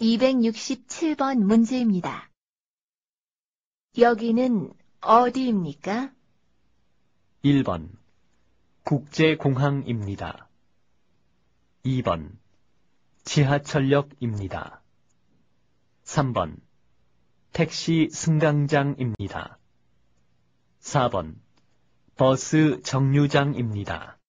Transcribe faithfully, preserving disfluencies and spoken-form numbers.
이백육십칠 번 문제입니다. 여기는 어디입니까? 일 번 국제공항입니다. 이 번 지하철역입니다. 삼 번 택시 승강장입니다. 사 번 버스 정류장입니다.